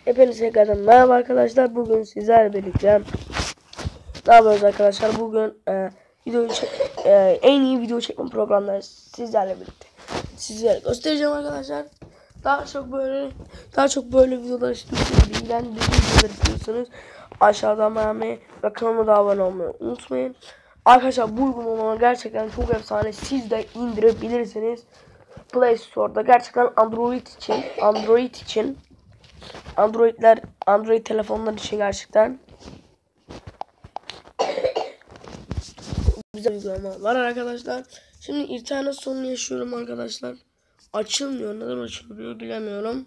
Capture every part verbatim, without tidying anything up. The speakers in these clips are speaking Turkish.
Hepinize tekrardan merhaba arkadaşlar. Bugün sizlerle birlikte ne yapıyoruz arkadaşlar? Bugün e, video e, en iyi video çekme programları sizlerle birlikte sizlere göstereceğim arkadaşlar. Daha çok böyle daha çok böyle videolar istiyorsanız, bilgilendiği videolar istiyorsanız aşağıdan beğenmeyi ve kanalıma da abone olmayı unutmayın. Arkadaşlar bu uygulama gerçekten çok efsane. Siz de indirebilirsiniz. Play Store'da gerçekten Android için Android için Androidler, Android telefonlar için gerçekten güzel uygulama var arkadaşlar. Şimdi internet sorunu yaşıyorum arkadaşlar. Açılmıyor. Neden açılmıyor bilemiyorum.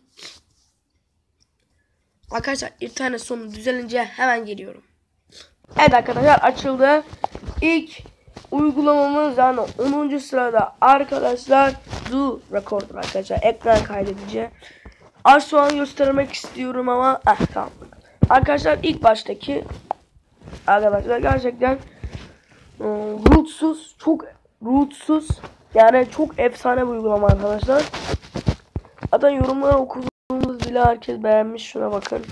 Arkadaşlar internet sorunu düzelince hemen geliyorum. Evet arkadaşlar, açıldı. İlk uygulamamız yani onuncu sırada arkadaşlar Do Recorder arkadaşlar. Ekran kaydedici. Az şu an göstermek istiyorum ama eh, tamam. Arkadaşlar ilk baştaki arkadaşlar gerçekten ıı, rootsuz, çok rootsuz, yani çok efsane bir uygulama arkadaşlar. Zaten yorumları okuduğumuz bile herkes beğenmiş, şuna bakın.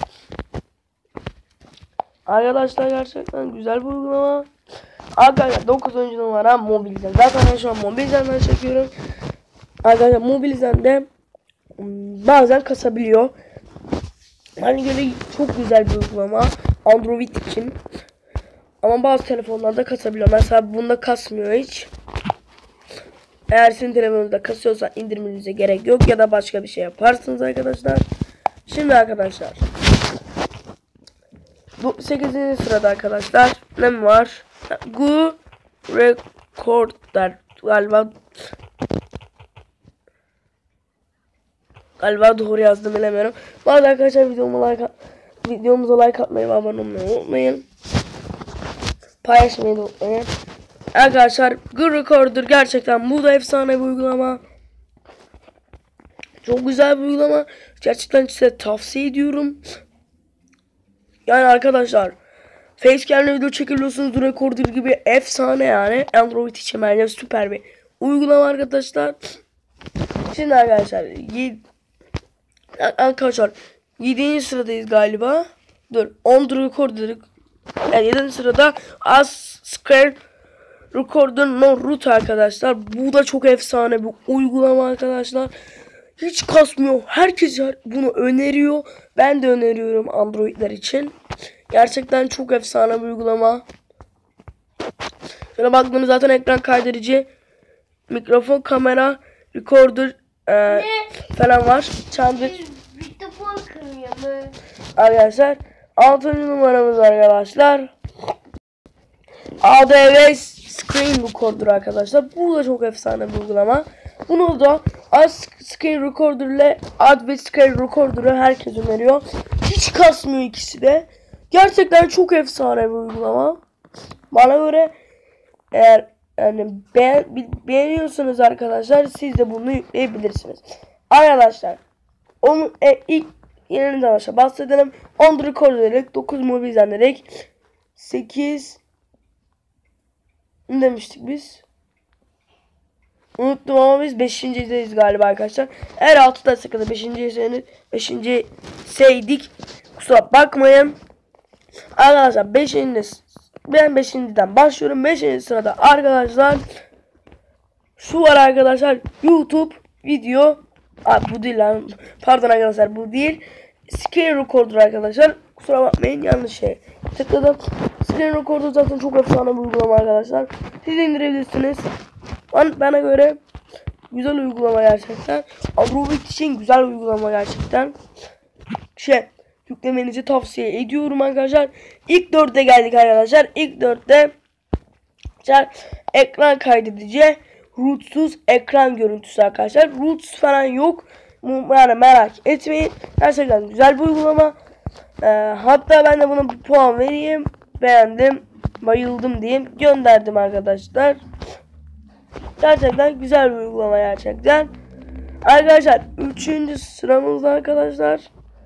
Arkadaşlar gerçekten güzel bir uygulama. Arkadaşlar dokuzuncu numara Mobilzen. Zaten ben şu an Mobilzen'den çekiyorum. Arkadaşlar Mobilzen'de bazen kasabiliyor. Hani göre çok güzel bir uygulama Android için. Ama bazı telefonlarda kasabiliyor. Mesela bunda kasmıyor hiç. Eğer sizin telefonunuzda kasıyorsa indirmenize gerek yok ya da başka bir şey yaparsınız arkadaşlar. Şimdi arkadaşlar bu sekizinci sırada arkadaşlar ne mi var? Go Recorder galiba Galiba doğru yazdım, bilemiyorum. Bu arada arkadaşlar videomu like, videomuza like atmayı ve abone olmayı unutmayın. Paylaşmayı da unutmayın. Arkadaşlar Go Recorder gerçekten bu da efsane bir uygulama. Çok güzel bir uygulama. Gerçekten size tavsiye ediyorum. Yani arkadaşlar Facecam'le video çekebiliyorsunuz. Go Recorder gibi efsane yani. Android için bence süper bir uygulama arkadaşlar. Şimdi arkadaşlar Arkadaşlar yedinci sıradayız galiba. Dur, on Recorder. Yani yedinci sırada As Screen Recorder No Root arkadaşlar. Bu da çok efsane bir uygulama arkadaşlar. Hiç kasmıyor. Herkes bunu öneriyor. Ben de öneriyorum Androidler için. Gerçekten çok efsane bir uygulama. Şöyle baktığınız zaten ekran kaydedici, mikrofon, kamera, recorder e, falan var. Çandır. Arkadaşlar altıncı numaramız arkadaşlar A D V Screen Recorder arkadaşlar. Bu da çok efsane bir uygulama. Bunu da As Screen Recorder ile A D V Screen Recorder'ı herkes öneriyor. Hiç kasmıyor ikisi de. Gerçekten çok efsane bir uygulama. Bana göre eğer yani beğen, beğeniyorsanız arkadaşlar siz de bunu yükleyebilirsiniz. Arkadaşlar onun e, ilk yeniden başa bahsedelim. on Recorder dedik, dokuz Mobilzen dedik, sekiz ne demiştik biz? Unuttum ama biz beşincideyiz galiba arkadaşlar. Eğer altıda sıkıntı beşinci beşinci seydik. Kusura bakmayın. Arkadaşlar beşinci ben beşinciden başlıyorum. beşinci sırada arkadaşlar şu var arkadaşlar. YouTube video. Aa, bu değil lan. Pardon arkadaşlar, bu değil. Screen Recorder arkadaşlar. Kusura bakmayın, yanlış şey tıkladım. Screen Recorder zaten çok efsane bir uygulama arkadaşlar. Siz de indirebilirsiniz. Bana göre güzel uygulama gerçekten. Android için güzel uygulama gerçekten. Şey yüklemenizi tavsiye ediyorum arkadaşlar. İlk dörtte geldik arkadaşlar. İlk dörtte ekran kaydedici, rootsuz ekran görüntüsü arkadaşlar. Roots falan yok. Yani merak etmeyin. Gerçekten güzel bir uygulama. Ee, hatta ben de buna bir puan vereyim. Beğendim, bayıldım diyeyim. Gönderdim arkadaşlar. Gerçekten güzel bir uygulama gerçekten. Arkadaşlar üçüncü sıramızda arkadaşlar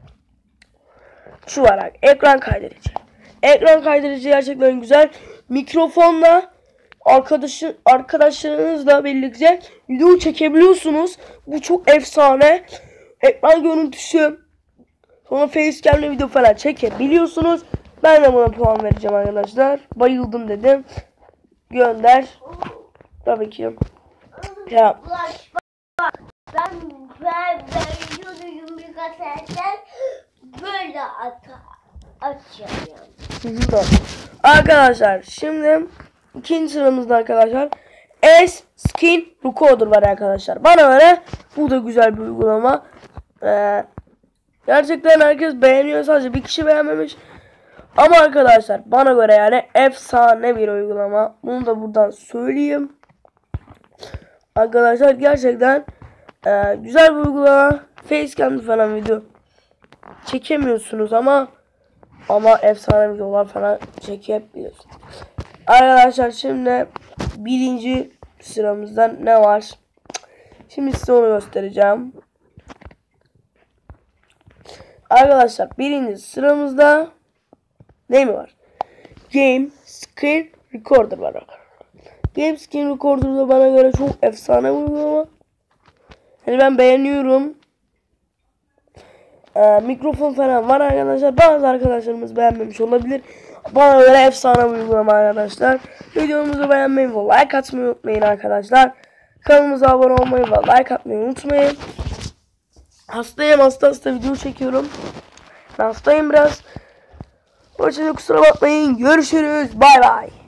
şu var, ekran kaydedici. Ekran kaydedici gerçekten güzel. Mikrofonla arkadaşın arkadaşlarınızla birlikte video çekebiliyorsunuz. Bu çok efsane. Ekran görüntüsü Sonra facecam'le video falan çekebiliyorsunuz. Ben de buna puan vereceğim arkadaşlar. Bayıldım dedim. Gönder. Tabii ki. Ya. Ben ben ben yoruyorum birkaçerden böyle at açıyorum. Arkadaşlar şimdi ikinci sıramızda arkadaşlar S Skin Recorder var arkadaşlar. Bana göre bu da güzel bir uygulama. Ee, gerçekten herkes beğeniyor, sadece bir kişi beğenmemiş. Ama arkadaşlar bana göre yani efsane bir uygulama. Bunu da buradan söyleyeyim. Arkadaşlar gerçekten e, güzel bir uygulama. Facecam falan video çekemiyorsunuz ama ama efsane videolar falan çekebiliyorsunuz. Arkadaşlar şimdi birinci sıramızda ne var? Şimdi size onu göstereceğim. Arkadaşlar birinci sıramızda ne mi var? Game Screen Recorder var arkadaşlar. Game Screen Recorder da bana göre çok efsane bir uygulama. Yani ben beğeniyorum. Ee, mikrofon falan var arkadaşlar. Bazı arkadaşlarımız beğenmemiş olabilir. Bana göre efsane bir uygulama arkadaşlar. Videomuzu beğenmeyi ve like atmayı unutmayın arkadaşlar. Kanalımıza abone olmayı ve like atmayı unutmayın. Hastayım, hasta hasta video çekiyorum. Ben hastayım biraz. O yüzden kusura bakmayın. Görüşürüz. Bay bay.